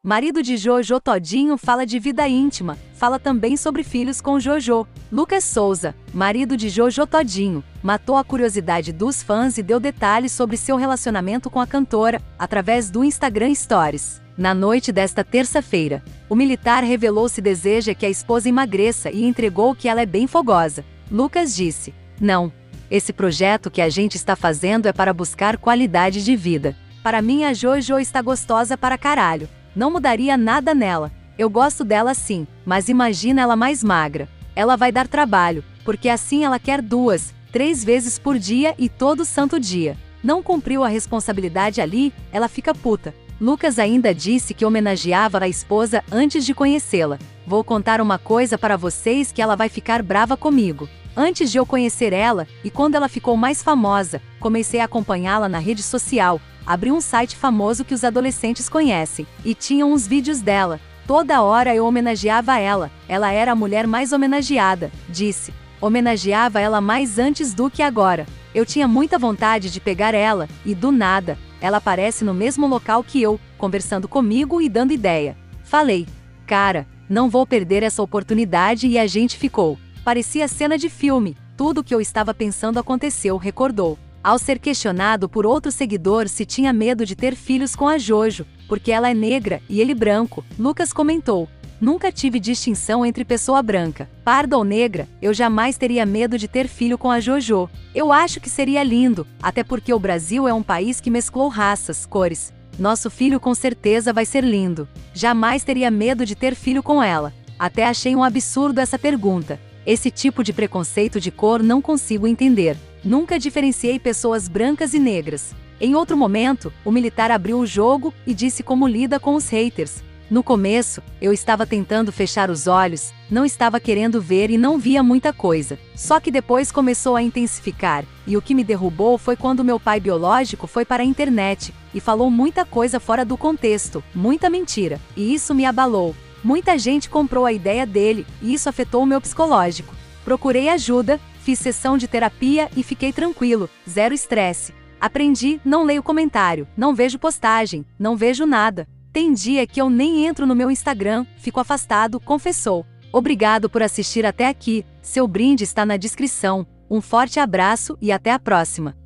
Marido de Jojo Todinho fala de vida íntima, fala também sobre filhos com Jojo. Lucas Souza, marido de Jojo Todinho, matou a curiosidade dos fãs e deu detalhes sobre seu relacionamento com a cantora, através do Instagram Stories. Na noite desta terça-feira, o militar revelou se deseja que a esposa emagreça e entregou que ela é bem fogosa. Lucas disse: "Não. Esse projeto que a gente está fazendo é para buscar qualidade de vida. Para mim a Jojo está gostosa para caralho. Não mudaria nada nela. Eu gosto dela sim, mas imagina ela mais magra. Ela vai dar trabalho, porque assim ela quer 2, 3 vezes por dia e todo santo dia. Não cumpriu a responsabilidade ali, ela fica puta." Lucas ainda disse que homenageava a esposa antes de conhecê-la. "Vou contar uma coisa para vocês que ela vai ficar brava comigo. Antes de eu conhecer ela, e quando ela ficou mais famosa, comecei a acompanhá-la na rede social. Abri um site famoso que os adolescentes conhecem, e tinha uns vídeos dela. Toda hora eu homenageava ela era a mulher mais homenageada", disse. "Homenageava ela mais antes do que agora. Eu tinha muita vontade de pegar ela, e do nada, ela aparece no mesmo local que eu, conversando comigo e dando ideia. Falei, cara, não vou perder essa oportunidade e a gente ficou. Parecia cena de filme, tudo o que eu estava pensando aconteceu", recordou. Ao ser questionado por outro seguidor se tinha medo de ter filhos com a Jojo, porque ela é negra e ele branco, Lucas comentou: "Nunca tive distinção entre pessoa branca, parda ou negra, eu jamais teria medo de ter filho com a Jojo. Eu acho que seria lindo, até porque o Brasil é um país que mesclou raças, cores. Nosso filho com certeza vai ser lindo. Jamais teria medo de ter filho com ela. Até achei um absurdo essa pergunta. Esse tipo de preconceito de cor não consigo entender. Nunca diferenciei pessoas brancas e negras." Em outro momento, o militar abriu o jogo e disse como lida com os haters. "No começo, eu estava tentando fechar os olhos, não estava querendo ver e não via muita coisa. Só que depois começou a intensificar, e o que me derrubou foi quando meu pai biológico foi para a internet e falou muita coisa fora do contexto, muita mentira, e isso me abalou. Muita gente comprou a ideia dele, e isso afetou o meu psicológico. Procurei ajuda, fiz sessão de terapia e fiquei tranquilo, zero estresse. Aprendi, não leio comentário, não vejo postagem, não vejo nada. Tem dia que eu nem entro no meu Instagram, fico afastado", confessou. Obrigado por assistir até aqui, seu brinde está na descrição. Um forte abraço e até a próxima.